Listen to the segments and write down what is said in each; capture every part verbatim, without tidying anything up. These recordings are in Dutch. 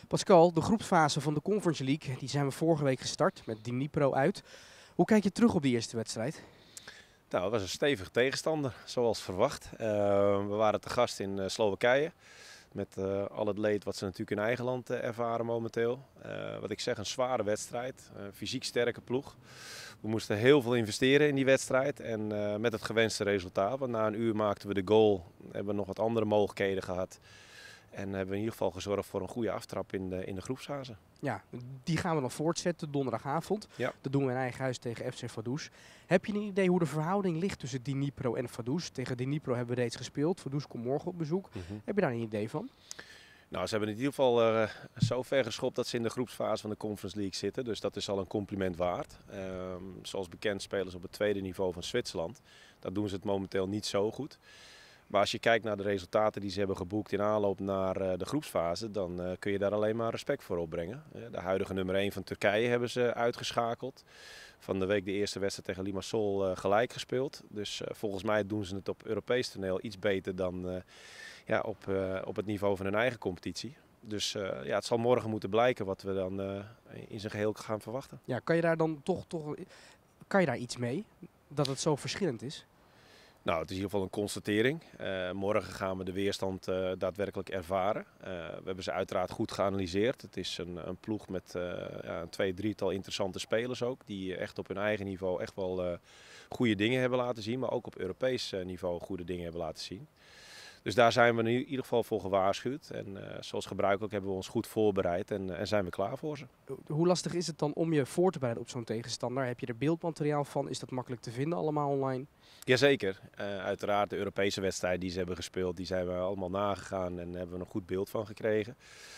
Pascal, de groepsfase van de Conference League die zijn we vorige week gestart met Dnipro uit. Hoe kijk je terug op die eerste wedstrijd? Nou, het was een stevige tegenstander, zoals verwacht. Uh, we waren te gast in uh, Slowakije. Met uh, al het leed wat ze natuurlijk in eigen land uh, ervaren momenteel. Uh, wat ik zeg, een zware wedstrijd. Uh, fysiek sterke ploeg. We moesten heel veel investeren in die wedstrijd. En uh, met het gewenste resultaat. Want na een uur maakten we de goal. Hebben we nog wat andere mogelijkheden gehad. En hebben we in ieder geval gezorgd voor een goede aftrap in de, in de groepsfase. Ja, die gaan we dan voortzetten donderdagavond. Ja. Dat doen we in eigen huis tegen F C Vaduz. Heb je een idee hoe de verhouding ligt tussen Dnipro en Vaduz? Tegen Dnipro hebben we reeds gespeeld. Vaduz komt morgen op bezoek. Mm-hmm. Heb je daar een idee van? Nou, ze hebben in ieder geval uh, zo ver geschopt dat ze in de groepsfase van de Conference League zitten. Dus dat is al een compliment waard. Uh, zoals bekend spelen ze op het tweede niveau van Zwitserland. Dat doen ze het momenteel niet zo goed. Maar als je kijkt naar de resultaten die ze hebben geboekt in aanloop naar uh, de groepsfase, dan uh, kun je daar alleen maar respect voor opbrengen. Uh, de huidige nummer één van Turkije hebben ze uitgeschakeld. Van de week de eerste wedstrijd tegen Limassol uh, gelijk gespeeld. Dus uh, volgens mij doen ze het op Europees toneel iets beter dan uh, ja, op, uh, op het niveau van hun eigen competitie. Dus uh, ja, het zal morgen moeten blijken wat we dan uh, in zijn geheel gaan verwachten. Ja, kan je daar dan toch, toch kan je daar iets mee? Dat het zo verschillend is? Nou, het is in ieder geval een constatering. Uh, morgen gaan we de weerstand uh, daadwerkelijk ervaren. Uh, we hebben ze uiteraard goed geanalyseerd. Het is een, een ploeg met uh, ja, een twee, drietal interessante spelers ook. Die echt op hun eigen niveau echt wel uh, goede dingen hebben laten zien. Maar ook op Europees uh, niveau goede dingen hebben laten zien. Dus daar zijn we in ieder geval voor gewaarschuwd. En uh, zoals gebruikelijk hebben we ons goed voorbereid en, uh, en zijn we klaar voor ze. Hoe lastig is het dan om je voor te bereiden op zo'n tegenstander? Heb je er beeldmateriaal van? Is dat makkelijk te vinden allemaal online? Jazeker. Uh, uiteraard de Europese wedstrijd die ze hebben gespeeld, die zijn we allemaal nagegaan en hebben we een goed beeld van gekregen.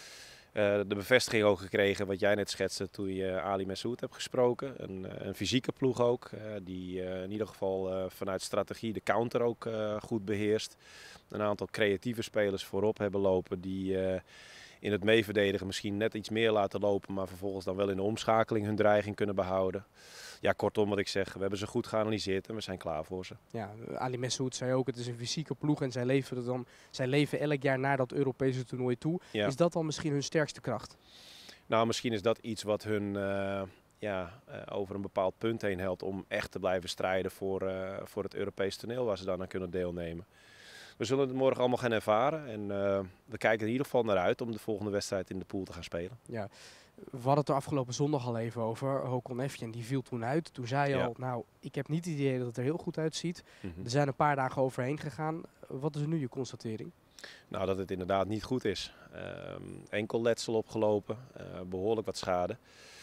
Uh, de bevestiging ook gekregen wat jij net schetste toen je Ali Messoud hebt gesproken. Een, een fysieke ploeg ook, uh, die uh, in ieder geval uh, vanuit strategie de counter ook uh, goed beheerst. Een aantal creatieve spelers voorop hebben lopen die uh, in het meeverdedigen misschien net iets meer laten lopen, maar vervolgens dan wel in de omschakeling hun dreiging kunnen behouden. Ja, kortom wat ik zeg, we hebben ze goed geanalyseerd en we zijn klaar voor ze. Ja, Ali Messoud zei ook, het is een fysieke ploeg en zij leven, dan, zij leven elk jaar naar dat Europese toernooi toe. Ja. Is dat dan misschien hun sterkste kracht? Nou, misschien is dat iets wat hun uh, ja, uh, over een bepaald punt heen helpt om echt te blijven strijden voor, uh, voor het Europese toneel waar ze dan aan kunnen deelnemen. We zullen het morgen allemaal gaan ervaren en uh, we kijken er in ieder geval naar uit om de volgende wedstrijd in de pool te gaan spelen. Ja. We hadden het er afgelopen zondag al even over. Håkon Evjen, die viel toen uit. Toen zei je ja. al, nou, ik heb niet het idee dat het er heel goed uitziet. Mm-hmm. Er zijn een paar dagen overheen gegaan. Wat is nu je constatering? Nou, dat het inderdaad niet goed is. Uh, enkel letsel opgelopen, uh, behoorlijk wat schade.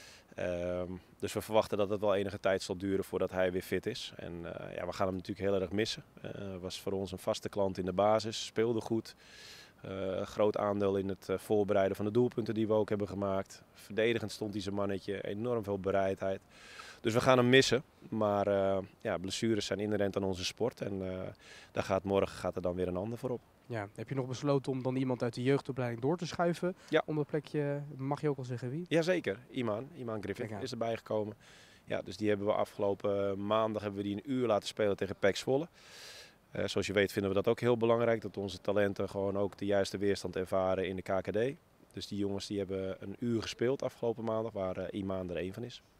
Uh, dus we verwachten dat het wel enige tijd zal duren voordat hij weer fit is. En uh, ja, we gaan hem natuurlijk heel erg missen. Uh, was voor ons een vaste klant in de basis, speelde goed. Uh, groot aandeel in het uh, voorbereiden van de doelpunten die we ook hebben gemaakt. Verdedigend stond hij zijn mannetje, enorm veel bereidheid. Dus we gaan hem missen. Maar uh, ja, blessures zijn inherent aan onze sport. En uh, daar gaat morgen gaat er dan weer een ander voor op. Ja, heb je nog besloten om dan iemand uit de jeugdopleiding door te schuiven? Ja. Om dat plekje, mag je ook al zeggen wie? Jazeker, Iman. Iman Griffith is erbij gekomen. Ja, dus die hebben we afgelopen maandag hebben we die een uur laten spelen tegen P E C Zwolle. Uh, zoals je weet vinden we dat ook heel belangrijk, dat onze talenten gewoon ook de juiste weerstand ervaren in de K K D. Dus die jongens die hebben een uur gespeeld afgelopen maandag, waar uh, Iman er één van is.